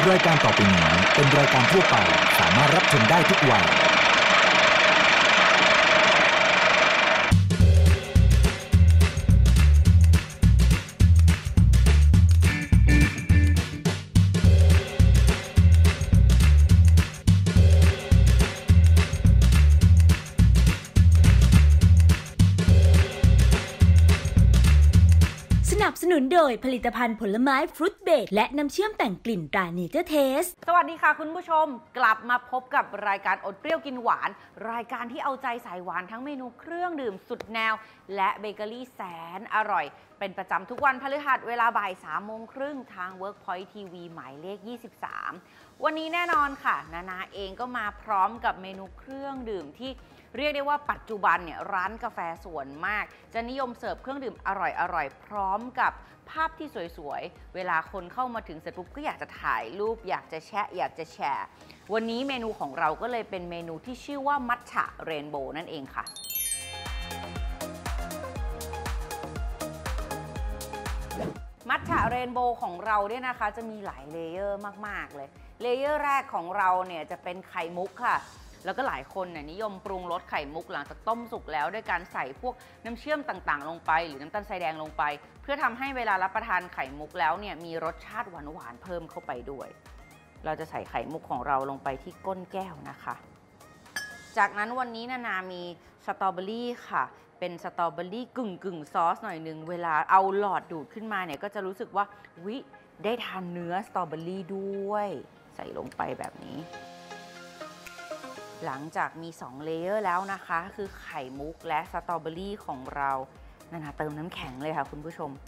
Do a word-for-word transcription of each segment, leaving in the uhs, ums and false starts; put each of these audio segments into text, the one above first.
รายการต่อไปนี้เป็นรายการทั่วไปสามารถรับชมได้ทุกวัยสนับสนุนโดยผลิตภัณฑ์ผลไม้ฟรุตเบรดและน้ำเชื่อมแต่งกลิ่นตราเนเจอร์เทสสวัสดีค่ะคุณผู้ชมกลับมาพบกับรายการอดเปรี้ยวกินหวานรายการที่เอาใจสายหวานทั้งเมนูเครื่องดื่มสุดแนวและเบเกอรี่แสนอร่อยเป็นประจำทุกวันพฤหัสเวลาบ่ายสามโมงครึ่งทาง Workpoint ที วี หมายเลขยี่สิบสามวันนี้แน่นอนค่ะนานาเองก็มาพร้อมกับเมนูเครื่องดื่มที่เรียกได้ว่าปัจจุบันเนี่ยร้านกาแฟส่วนมากจะนิยมเสิร์ฟเครื่องดื่มอร่อยๆพร้อมกับภาพที่สวยๆเวลาคนเข้ามาถึงเสร็จปุ๊บก็อยากจะถ่ายรูปอยากจะแชะอยากจะแชร์วันนี้เมนูของเราก็เลยเป็นเมนูที่ชื่อว่ามัทฉะเรนโบว์นั่นเองค่ะมัทฉะเรนโบว์ของเราเนี่ยนะคะจะมีหลายเลเยอร์มากๆเลยเลเยอร์แรกของเราเนี่ยจะเป็นไข่มุกค่ะแล้วก็หลายคนเนี่ยนิยมปรุงรสไข่มุกหลังจากต้มสุกแล้วด้วยการใส่พวกน้ำเชื่อมต่างๆลงไปหรือน้ำตาลทรายแดงลงไปเพื่อทำให้เวลารับประทานไข่มุกแล้วเนี่ยมีรสชาติหวานๆเพิ่มเข้าไปด้วยเราจะใส่ไข่มุกของเราลงไปที่ก้นแก้วนะคะจากนั้นวันนี้นานามีสตรอเบอรี่ค่ะเป็นสตรอเบอรี่กึ่งกึ่งซอสหน่อยนึงเวลาเอาหลอดดูดขึ้นมาเนี่ยก็จะรู้สึกว่าวิได้ทานเนื้อสตรอเบอรี่ด้วยใส่ลงไปแบบนี้หลังจากมีสองเลเยอร์แล้วนะคะคือไข่มุกและสตรอเบอรี่ของเรานานาเติมน้ำแข็งเลยค่ะคุณผู้ชม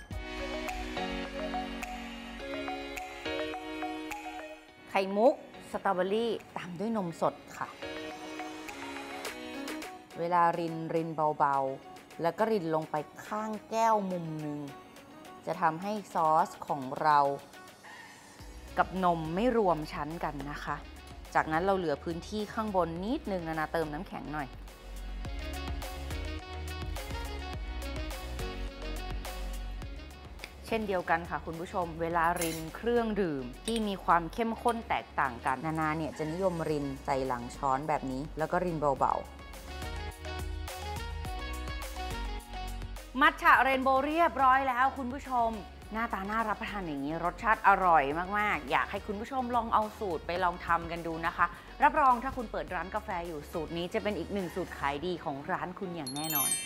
ไข่มุกสตรอเบอรี่ตามด้วยนมสดค่ะเวลารินรินเบาๆแล้วก็รินลงไปข้างแก้วมุมหนึ่งจะทำให้ซอสของเรากับนมไม่รวมชั้นกันนะคะจากนั้นเราเหลือพื้นที่ข้างบนนิดนึงนานาเติมน้ำแข็งหน่อยเช่นเดียวกันค่ะคุณผู้ชมเวลารินเครื่องดื่มที่มีความเข้มข้นแตกต่างกันนานาเนี่ยจะนิยมรินใส่หลังช้อนแบบนี้แล้วก็รินเบาๆมัทฉะเรนโบว์เรียบร้อยแล้วคุณผู้ชมหน้าตาน่ารับประทานอย่างนี้รสชาติอร่อยมากๆอยากให้คุณผู้ชมลองเอาสูตรไปลองทำกันดูนะคะรับรองถ้าคุณเปิดร้านกาแฟอยู่สูตรนี้จะเป็นอีกหนึ่งสูตรขายดีของร้านคุณอย่างแน่นอน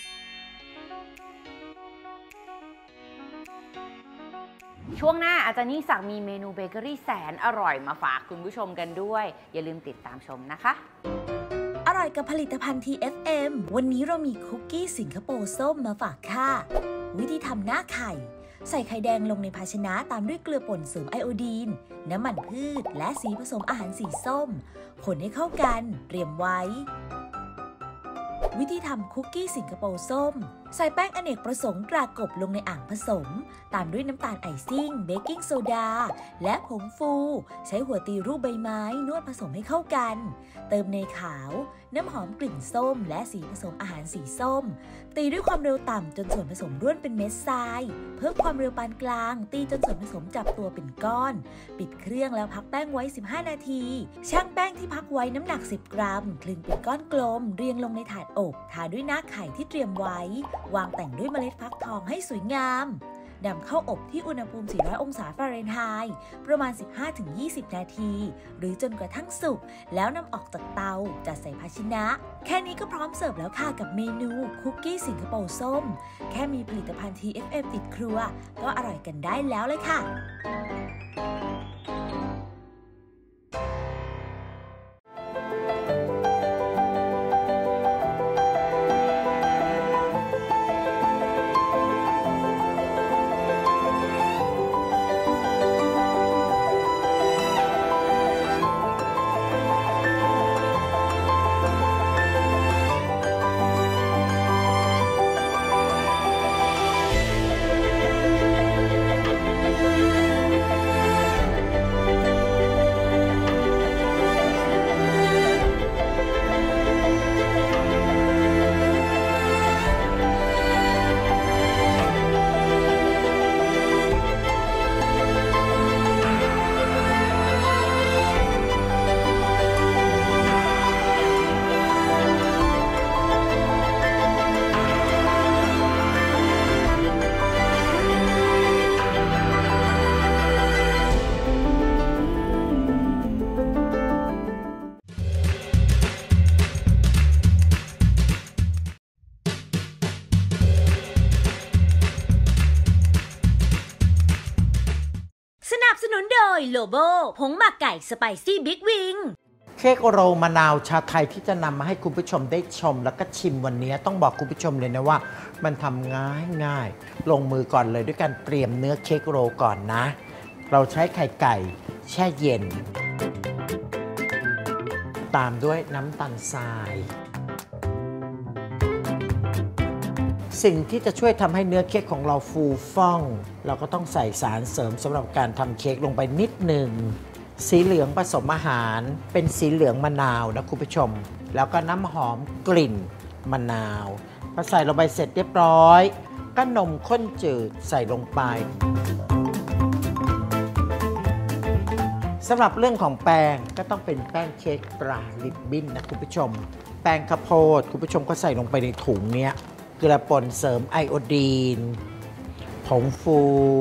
ช่วงหน้าอาจารย์ยิ่งศักดิ์มีเมนูเบเกอรี่แสนอร่อยมาฝากคุณผู้ชมกันด้วยอย่าลืมติดตามชมนะคะอร่อยกับผลิตภัณฑ์ ที เอฟ เอ็ม วันนี้เรามีคุกกี้สิงคโปร์ส้มมาฝากค่ะวิธีทำหน้าไข่ใส่ไข่แดงลงในภาชนะตามด้วยเกลือป่นเสริมไอโอดีนน้ำมันพืชและสีผสมอาหารสีส้มคนให้เข้ากันเตรียมไว้วิธีทำคุกกี้สิงคโปร์ส้มใส่แป้งอเนกประสงค์ตรากบลงในอ่างผสมตามด้วยน้ำตาลไอซิ่งเบกกิ้งโซดาและผงฟูใช้หัวตีรูปใบไม้นวดผสมให้เข้ากันเติมเนยขาวน้ำหอมกลิ่นส้มและสีผสมอาหารสีส้มตีด้วยความเร็วต่ำจนส่วนผสมร่วนเป็นเม็ดทรายเพิ่มความเร็วปานกลางตีจนส่วนผสมจับตัวเป็นก้อนปิดเครื่องแล้วพักแป้งไว้สิบห้านาทีชั่งแป้งที่พักไว้น้ำหนักสิบกรัมคลึงเป็นก้อนกลมเรียงลงในถาดอบทาด้วยหน้าไข่ที่เตรียมไว้วางแต่งด้วยเมล็ดฟักทองให้สวยงามนำเข้าอบที่อุณหภูมิสี่ร้อยองศาฟาเรนไฮต์ประมาณ สิบห้าถึงยี่สิบ นาทีหรือจนกระทั่งสุกแล้วนำออกจากเตาจัดใส่ภาชนะแค่นี้ก็พร้อมเสิร์ฟแล้วค่ะกับเมนูคุกกี้สิงคโปร์ส้มแค่มีผลิตภัณฑ์ ที เอฟ เอ็ม ติดครัวก็อร่อยกันได้แล้วเลยค่ะนับสนุนโดยโลโบผงหมักไก่สไปซี่บิ๊กวิงเค้กโรลมะนาวชาไทยที่จะนำมาให้คุณผู้ชมได้ชมแล้วก็ชิมวันนี้ต้องบอกคุณผู้ชมเลยนะว่ามันทำง่ายง่ายลงมือก่อนเลยด้วยการเตรียมเนื้อเค้กโรลก่อนนะเราใช้ไข่ไก่แช่เย็นตามด้วยน้ำตาลทรายสิ่งที่จะช่วยทำให้เนื้อเค้กของเราฟูฟ่องเราก็ต้องใส่สารเสริมสำหรับการทำเค้กลงไปนิดหนึ่งสีเหลืองผสมอาหารเป็นสีเหลืองมะนาวนะคุณผู้ชมแล้วก็น้ำหอมกลิ่นมะนาวพอใส่ลงไปเสร็จเรียบร้อยก็นมข้นจืดใส่ลงไปสำหรับเรื่องของแป้งก็ต้องเป็นแป้งเค้กตราลิบบิ้นนะคุณผู้ชมแป้งข้าวโพดคุณผู้ชมก็ใส่ลงไปในถุงเนี้ยเกลือป่นเสริมไอโอดีนผงฟู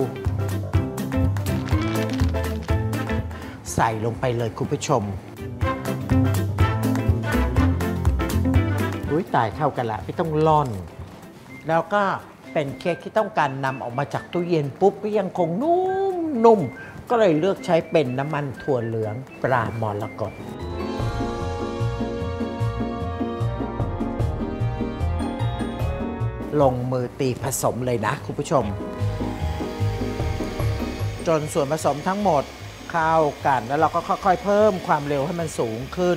ใส่ลงไปเลยคุณผู้ชมอุ้ยตายเข้ากันละไม่ต้องล่อนแล้วก็เป็นเค้กที่ต้องการนำออกมาจากตู้เย็นปุ๊บก็ยังคงนุ่มนุ่มก็เลยเลือกใช้เป็นน้ำมันถั่วเหลืองปลามรกตลงมือตีผสมเลยนะคุณผู้ชมจนส่วนผสมทั้งหมดเข้ากันแล้วเราก็ค่อยๆเพิ่มความเร็วให้มันสูงขึ้น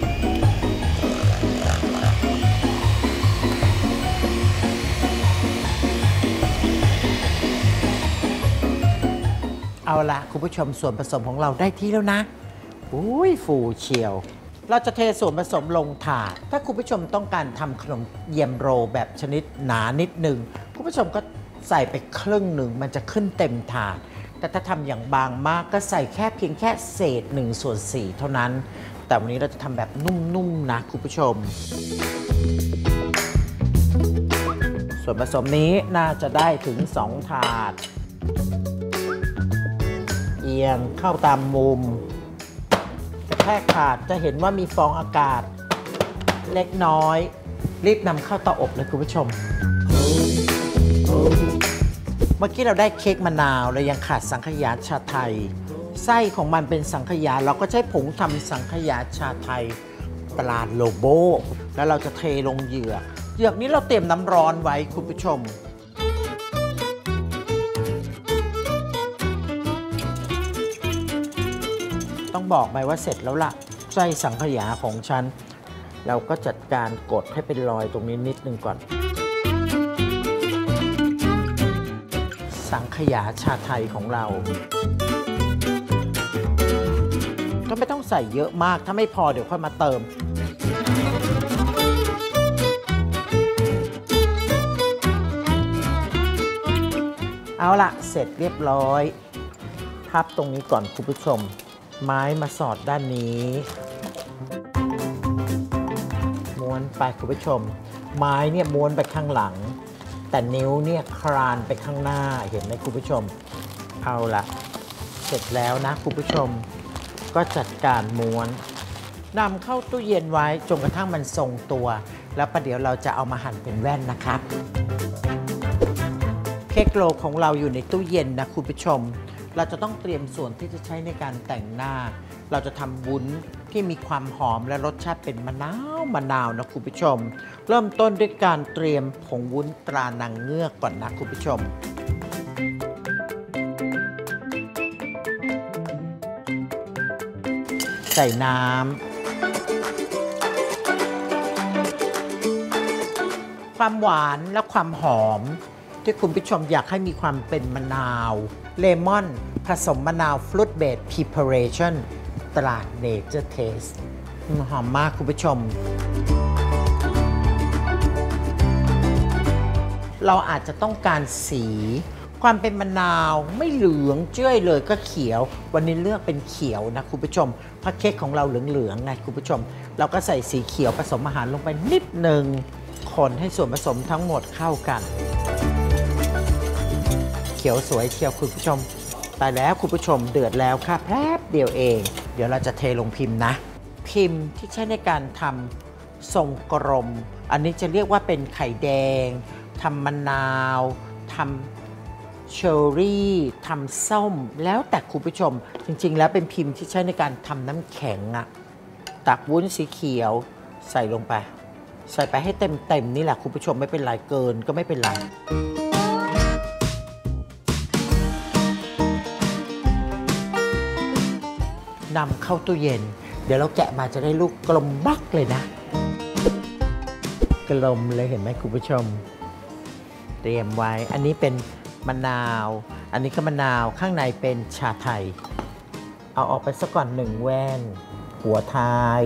เอาละคุณผู้ชมส่วนผสมของเราได้ที่แล้วนะอุ้ยฟูเชียวเราจะเทส่วนผสมลงถาดถ้าคุณผู้ชมต้องการทำขนมเยี่ยมโรแบบชนิดหนานิดหนึ่งคุณผู้ชมก็ใส่ไปครึ่งหนึ่งมันจะขึ้นเต็มถาดแต่ถ้าทำอย่างบางมากก็ใส่แค่เพียงแค่เศษหนึ่งส่วนสี่เท่านั้นแต่วันนี้เราจะทำแบบนุ่มๆนะคุณผู้ชมส่วนผสมนี้น่าจะได้ถึงสองถาดเอียงเข้าตามมุมจะแค่ขาดจะเห็นว่ามีฟองอากาศเล็กน้อยรีบนำเข้าเตาอบเลยคุณผู้ชมเมื่อกี้เราได้เค้กมะนาวเรายังขาดสังขยาชาไทยไส้ของมันเป็นสังขยาเราก็ใช้ผงทำสังขยาชาไทยตราโลโบแล้วเราจะเทลงเหยือกเหยือกนี้เราเตรียมน้ำร้อนไว้คุณผู้ชมต้องบอกไปว่าเสร็จแล้วล่ะไส้สังขยาของฉันเราก็จัดการกดให้เป็นรอยตรงนี้นิดนึงก่อนสังขยาชาไทยของเราก็ไม่ต้องใส่เยอะมากถ้าไม่พอเดี๋ยวค่อยมาเติมเอาละเสร็จเรียบร้อยพับตรงนี้ก่อนคุณผู้ชมไม้มาสอดด้านนี้ม้วนไปคุณผู้ชมไม้เนี่ยม้วนไปข้างหลังแต่นิ้วเนี่ยคลานไปข้างหน้าเห็นไหมคุณผู้ชมเอาละเสร็จแล้วนะคุณผู้ชมก็จัดการม้วนนำเข้าตู้เย็นไว้จนกระทั่งมันทรงตัวแล้วประเดี๋ยวเราจะเอามาหั่นเป็นแว่นนะครับเค้กโรลของเราอยู่ในตู้เย็นนะคุณผู้ชมเราจะต้องเตรียมส่วนที่จะใช้ในการแต่งหน้าเราจะทำวุ้นที่มีความหอมและรสชาติเป็นมะนาวมะนาวนะคุณผู้ชมเริ่มต้นด้วยการเตรียมผงวุ้นตรานางเงือกก่อนนะคุณผู้ชมใส่น้ำความหวานและความหอมที่คุณผู้ชมอยากให้มีความเป็นมะนาวเลมอนผสมมะนาวฟรุตเบสพรีพาเรชั่นตราเนเจอร์เทสหอมมากคุณผู้ชมเราอาจจะต้องการสีความเป็นมะนาวไม่เหลืองเจ้ยเลยก็เขียววันนี้เลือกเป็นเขียวนะคุณผู้ชมเพราะเค้กของเราเหลืองๆไงคุณผู้ชมเราก็ใส่สีเขียวผสมอาหารลงไปนิดนึงคนให้ส่วนผสมทั้งหมดเข้ากันเขียวสวยเชียวคุณผู้ชมตายแล้วคุณผู้ชมเดือดแล้วค่ะแป๊บเดียวเองเดี๋ยวเราจะเทลงพิมพ์นะพิมพ์ที่ใช้ในการทำทรงกลมอันนี้จะเรียกว่าเป็นไข่แดงทำมะนาวทำเชอร์รี่ทำส้มแล้วแต่คุณผู้ชมจริงๆแล้วเป็นพิมพ์ที่ใช้ในการทำน้ำแข็งอะตักวุ้นสีเขียวใส่ลงไปใส่ไปให้เต็มๆนี่แหละคุณผู้ชมไม่เป็นไรเกินก็ไม่เป็นไรนำเข้าตู้เย็นเดี๋ยวเราแกะมาจะได้ลูกกลมบักเลยนะกลมเลยเห็นไหมคุณผู้ชมเตรียมไว้อันนี้เป็นมะนาวอันนี้ก็มะนาวข้างในเป็นชาไทยเอาออกไปสักก่อนหนึ่งแว่นหัวท้าย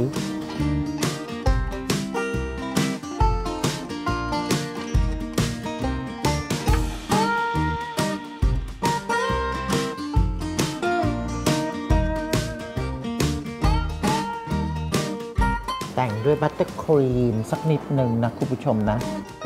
แต่งด้วยบัตเตอร์ครีมสักนิดหนึ่งนะคุณผู้ชมนะ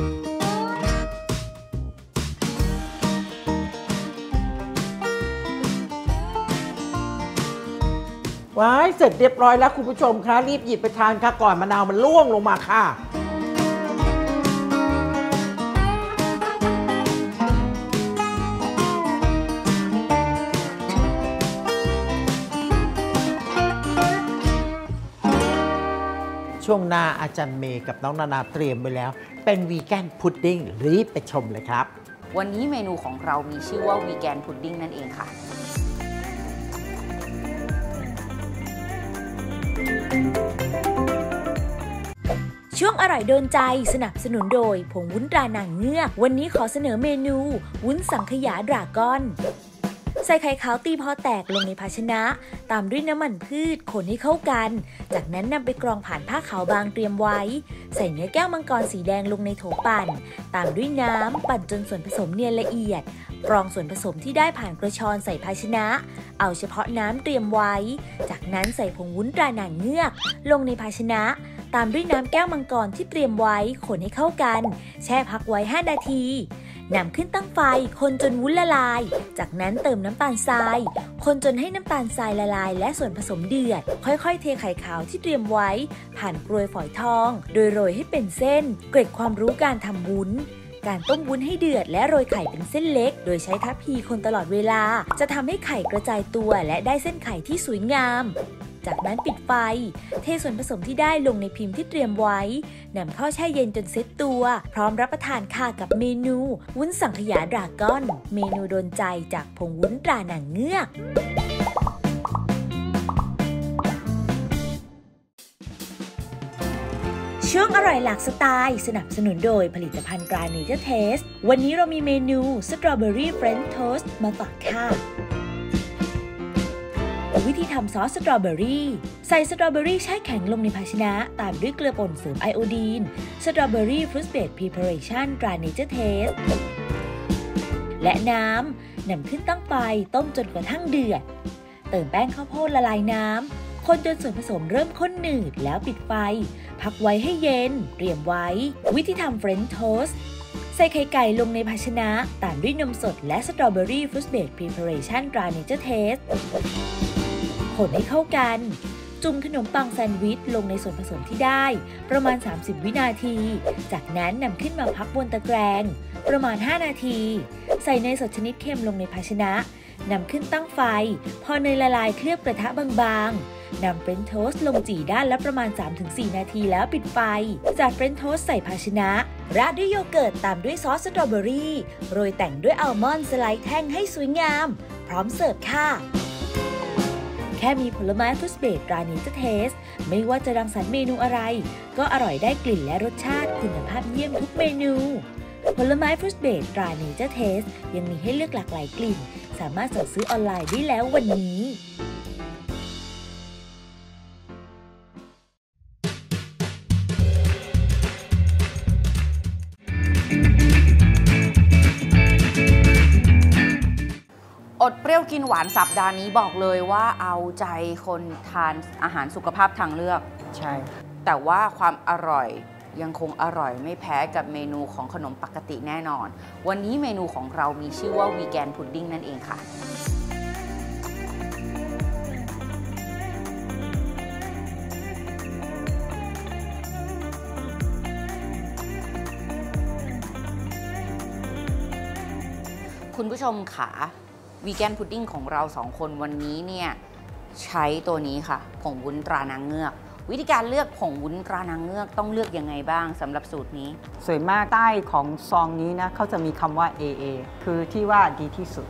ว้ายเสร็จเรียบร้อยแล้วคุณผู้ชมคะรีบหยิบไปทานค่ะก่อนมะนาวมันร่วงลงมาค่ะช่วงหน้าอาจารย์เมย์กับน้องนานาเตรียมไว้แล้วเป็นวีแกนพุดดิ้งรีบไปชมเลยครับวันนี้เมนูของเรามีชื่อว่าวีแกนพุดดิ้งนั่นเองค่ะช่วงอร่อยโดนใจสนับสนุนโดยผงวุ้นตรานางเงือกวันนี้ขอเสนอเมนูวุ้นสังขยาดราก้อนใส่ไข่ขาวตีพอแตกลงในภาชนะตามด้วยน้ำมันพืชคนให้เข้ากันจากนั้นนำไปกรองผ่านผ้าขาวบางเตรียมไว้ใส่เนื้อแก้วมังกรสีแดงลงในโถปั่นตามด้วยน้ำปั่นจนส่วนผสมเนียนละเอียดกรองส่วนผสมที่ได้ผ่านกระชอนใส่ภาชนะเอาเฉพาะน้ำเตรียมไว้จากนั้นใส่ผงวุ้นตรานางเงือกลงในภาชนะตามด้วยน้ำแก้วมังกรที่เตรียมไว้คนให้เข้ากันแช่พักไว้ห้านาทีนำขึ้นตั้งไฟคนจนวุ้นละลายจากนั้นเติมน้ำตาลทรายคนจนให้น้ำตาลทรายละลายและส่วนผสมเดือดค่อยๆเทไข่ขาวที่เตรียมไว้ผ่านกรวยฝอยทองโดยโรยให้เป็นเส้นเกร็ดความรู้การทำวุ้นการต้มวุ้นให้เดือดและโรยไข่เป็นเส้นเล็กโดยใช้ทัพพีคนตลอดเวลาจะทำให้ไข่กระจายตัวและได้เส้นไข่ที่สวยงามจากนั้นปิดไฟเทส่วนผสมที่ได้ลงในพิมพ์ที่เตรียมไว้นำเข้าแช่เย็นจนเซ็ตตัวพร้อมรับประทานค่ะกับเมนูวุ้นสังขยาดราก้อนเมนูโดนใจจากผงวุ้นตรานางเงือกช่วงอร่อยหลากสไตล์สนับสนุนโดยผลิตภัณฑ์ตราเนเจอร์เทสวันนี้เรามีเมนูสตรอเบอรี่เฟรนช์โทสต์มาฝากค่ะวิธีทำซอสสตรอเบอรี่ใส่สตรอเบอรี่แช่แข็งลงในภาชนะตามด้วยเกลือป่นเสริมไอโอดีนสตรอเบอรี่ฟรุตเบรดพรีเพอเรชั่นตราเนเจอร์เทสและน้ำนำขึ้นตั้งไฟต้มจนกระทั่งเดือดเติมแป้งข้าวโพดละลายน้ำคนจนส่วนผสมเริ่มข้นหนืดแล้วปิดไฟพักไว้ให้เย็นเตรียมไว้วิธีทำเฟรนช์โทสต์ใส่ไข่ไก่ลงในภาชนะตามด้วยนมสดและสตรอเบอรี่ฟรุตเบรดพรีเพอเรชั่นตราเนเจอร์เทสคนให้เข้ากันจุ่มขนมปังแซนด์วิชลงในส่วนผสมที่ได้ประมาณสามสิบวินาทีจากนั้นนำขึ้นมาพักบนตะแกรงประมาณห้านาทีใส่เนยสดชนิดเค็มลงในภาชนะนำขึ้นตั้งไฟพอเนยละลายเคลือบกระทะบางๆนำเฟรนช์โทสต์ลงจี่ด้านละประมาณ สามถึงสี่ นาทีแล้วปิดไฟจัดเฟรนช์โทสต์ใส่ภาชนะราดด้วยโยเกิร์ตตามด้วยซอสสตรอเบอรี่โรยแต่งด้วยอัลมอนด์สไลด์แท่งให้สวยงามพร้อมเสิร์ฟค่ะแค่มีผลไม้ฟรุตเบรดตราเนเจอร์เทสไม่ว่าจะรังสรรค์เมนูอะไรก็อร่อยได้กลิ่นและรสชาติคุณภาพเยี่ยมทุกเมนูผลไม้ฟรุตเบรดตราเนเจอร์เทสยังมีให้เลือกหลากหลายกลิ่นสามารถสั่งซื้อออนไลน์ได้แล้ววันนี้อดเปรี้ยวกินหวานสัปดาห์นี้บอกเลยว่าเอาใจคนทานอาหารสุขภาพทางเลือกใช่แต่ว่าความอร่อยยังคงอร่อยไม่แพ้กับเมนูของขนมปกติแน่นอนวันนี้เมนูของเรามีชื่อว่าวีแกนพุดดิ้งนั่นเองค่ะคุณผู้ชมขาวีแกนพุดดิ้งของเราสองคนวันนี้เนี่ยใช้ตัวนี้ค่ะผงวุ้นตรานางเงือกวิธีการเลือกผงวุ้นตรานางเงือกต้องเลือกยังไงบ้างสำหรับสูตรนี้สวยมากใต้ของซองนี้นะเขาจะมีคำว่า เอ เอ คือที่ว่าดีที่สุด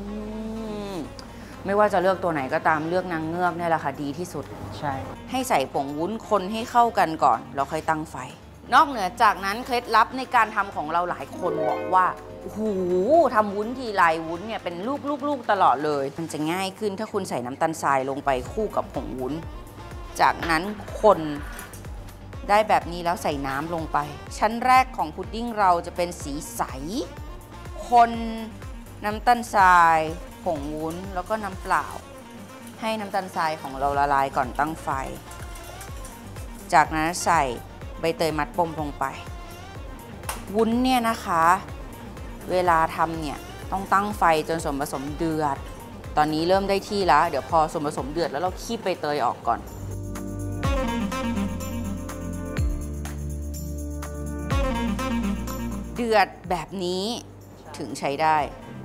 ไม่ว่าจะเลือกตัวไหนก็ตามเลือกนางเงือกนี่แหละค่ะดีที่สุดใช่ให้ใส่ผงวุ้นคนให้เข้ากันก่อนแล้วค่อยตั้งไฟนอกเหนือจากนั้นเคล็ดลับในการทำของเราหลายคนบอกว่าโอ้โหทำวุ้นทีไรวุ้นเนี่ยเป็นลูกๆๆตลอดเลยมันจะง่ายขึ้นถ้าคุณใส่น้ำตาลทรายลงไปคู่กับผงวุ้นจากนั้นคนได้แบบนี้แล้วใส่น้ำลงไปชั้นแรกของพุดดิ้งเราจะเป็นสีใสคนน้ำตาลทรายผงวุ้นแล้วก็น้ำเปล่าให้น้ำตาลทรายของเราละลายก่อนตั้งไฟจากนั้นใส่ใบเตยมัดปมลงไปวุ้นเนี่ยนะคะเวลาทำเนี่ยต้องตั้งไฟจนส่วนผสมเดือดตอนนี้เริ่มได้ที่แล้วเดี๋ยวพอส่วนผสมเดือดแล้วเราคีบใบเตยออกก่อนเดือดแบบนี้ถึงใช้ได้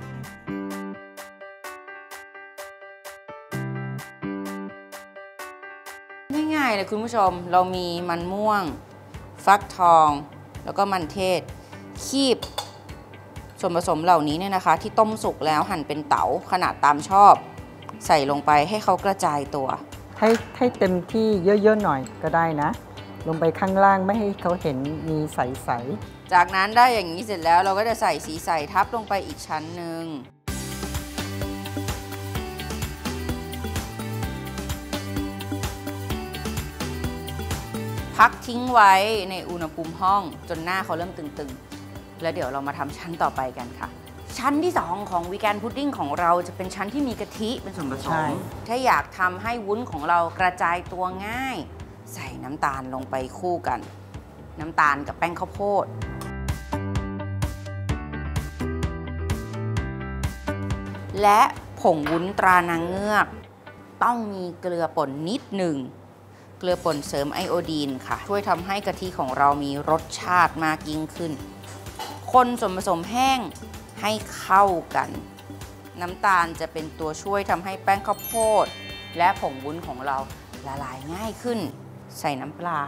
ง่ายๆเลยคุณผู้ชมเรามีมันม่วงฟักทองแล้วก็มันเทศคีบส่วนผสมเหล่านี้เนี่ยนะคะที่ต้มสุกแล้วหั่นเป็นเต๋าขนาดตามชอบใส่ลงไปให้เขากระจายตัวให้ให้เต็มที่เยอะๆหน่อยก็ได้นะลงไปข้างล่างไม่ให้เขาเห็นมีใสๆจากนั้นได้อย่างนี้เสร็จแล้วเราก็จะใส่สีใสทับลงไปอีกชั้นหนึ่งพักทิ้งไว้ในอุณหภูมิห้องจนหน้าเขาเริ่มตึงๆแล้วเดี๋ยวเรามาทำชั้นต่อไปกันค่ะชั้นที่สองของวีแกนพุดดิ้งของเราจะเป็นชั้นที่มีกะทิเป็นส่วนผสมถ้าอยากทำให้วุ้นของเรากระจายตัวง่ายใส่น้ำตาลลงไปคู่กันน้ำตาลกับแป้งข้าวโพดและผงวุ้นตรานางเงือกต้องมีเกลือป่นนิดหนึ่งเกลือป่นเสริมไอโอดีนค่ะช่วยทำให้กะทิของเรามีรสชาติมากยิ่งขึ้นคนส่วนผสมแห้งให้เข้ากันน้ำตาลจะเป็นตัวช่วยทำให้แป้งข้าวโพดและผงวุ้นของเราละลายง่ายขึ้นใส่น้ำเปล่า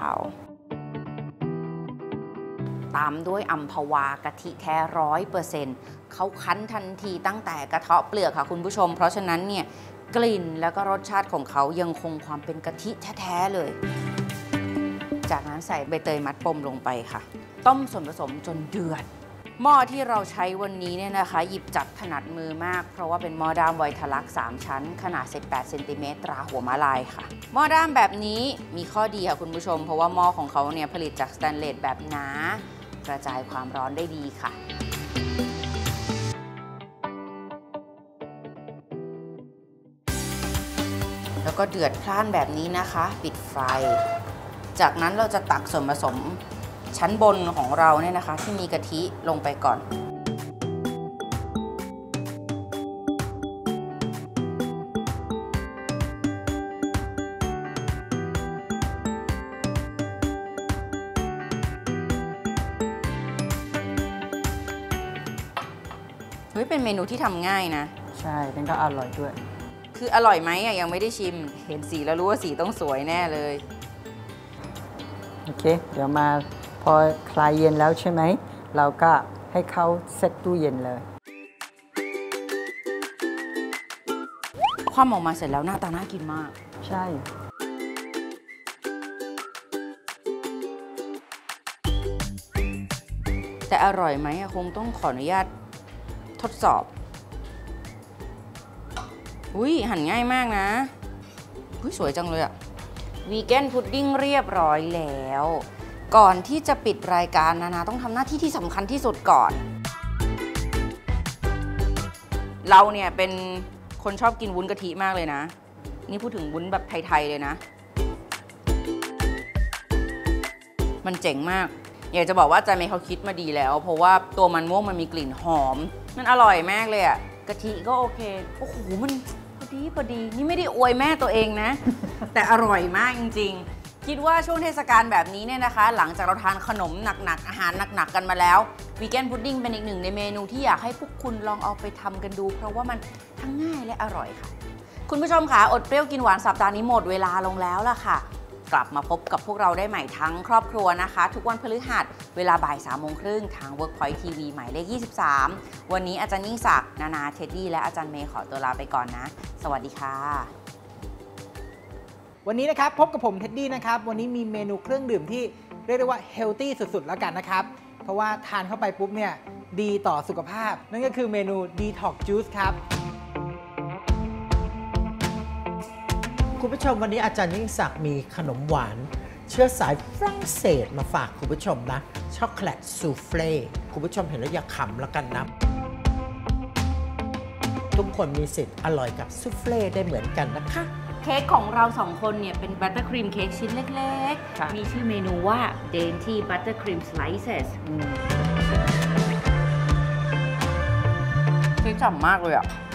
ตามด้วยอัมพวากะทิแท้ร้อยเปอร์เซ็นต์เขาคั้นทันทีตั้งแต่กระเทาะเปลือกค่ะคุณผู้ชมเพราะฉะนั้นเนี่ยกลิ่นแล้วก็รสชาติของเขายังคงความเป็นกะทิแท้ๆเลยจากนั้นใส่ใบเตยมัดปมลงไปค่ะต้มส่วนผสมจนเดือดหม้อที่เราใช้วันนี้เนี่ยนะคะหยิบจับถนัดมือมากเพราะว่าเป็นหม้อด้ามไวทลักสามชั้นขนาดสิบแปดเซนติเมตรตราหัวม้าลายค่ะหม้อด้ามแบบนี้มีข้อดีค่ะคุณผู้ชมเพราะว่าหม้อของเขาเนี่ยผลิตจากสแตนเลสแบบหนากระจายความร้อนได้ดีค่ะแล้วก็เดือดพล่านแบบนี้นะคะปิดไฟจากนั้นเราจะตักส่วนผสมชั้นบนของเราเนี่ยนะคะที่มีกะทิลงไปก่อนเฮ้ยเป็นเมนูที่ทำง่ายนะใช่แล้วก็อร่อยด้วยคืออร่อยไหมอะยังไม่ได้ชิมเห็นสีแล้วรู้ว่าสีต้องสวยแน่เลยโอเคเดี๋ยวมาพอคลายเย็นแล้วใช่ไหมเราก็ให้เขาเซ็ตตู้เย็นเลยความออกมาเสร็จแล้วหน้าตาน่ากินมากใช่แต่อร่อยไหมคงต้องขออนุญาตทดสอบอุ้ยหั่นง่ายมากนะอุ้ยสวยจังเลยอะวีแกนพุดดิ้งเรียบร้อยแล้วก่อนที่จะปิดรายการนานาต้องทำหน้าที่ที่สำคัญที่สุดก่อนเราเนี่ยเป็นคนชอบกินวุ้นกะทิมากเลยนะนี่พูดถึงวุ้นแบบไทยๆเลยนะมันเจ๋งมากอยากจะบอกว่าใจเมย์เขาคิดมาดีแล้วเพราะว่าตัวมันม่วงมันมีกลิ่นหอมมันอร่อยมากเลยอะกะทิก็โอเคโอ้โหมันพอดีพอดีนี่ไม่ได้อวยแม่ตัวเองนะ แต่อร่อยมากจริงๆคิดว่าช่วงเทศกาลแบบนี้เนี่ยนะคะ หลังจากเราทานขนมหนักๆอาหารหนักๆกันมาแล้ววีแกนพุดดิ้งเป็นอีกหนึ่งในเมนูที่อยากให้พวกคุณลองเอาไปทำกันดูเพราะว่ามันทั้งง่ายและอร่อยค่ะคุณผู้ชมค่ะอดเปรี้ยวกินหวานสัปดาห์นี้หมดเวลาลงแล้วล่ะค่ะกลับมาพบกับพวกเราได้ใหม่ทั้งครอบครัวนะคะทุกวันพฤหัสเวลาบ่ายสามโมงครึ่งทาง Workpoint ที วี หมายเลขยี่สิบสามวันนี้อาจารย์ยิ่งศักดิ์นานาเท็ดดี้และอาจารย์เมย์ขอตัวลาไปก่อนนะสวัสดีค่ะวันนี้นะครับพบกับผมเท็ดดี้นะครับวันนี้มีเมนูเครื่องดื่มที่เรียกได้ว่าเฮลตี้สุดๆแล้วกันนะครับเพราะว่าทานเข้าไปปุ๊บเนี่ยดีต่อสุขภาพนั่นก็คือเมนู Detox Juice ครับคุณผู้ชมวันนี้อาจารย์ยิ่งศักดิ์มีขนมหวานเชื้อสายฝรั่งเศสมาฝากคุณผู้ชมนะช็อกโกแลตซูเฟ่คุณผู้ชมเห็นแล้วอย่าขำแล้วกันนะทุกคนมีสิทธิ์อร่อยกับซูเฟ่ได้เหมือนกันนะคะเค้กของเราสองคนเนี่ยเป็นบัตเตอร์ครีมเค้กชิ้นเล็กๆมีชื่อเมนูว่า Dainty Buttercream Slices เค้กฉ่ำมากเลยอ่ะ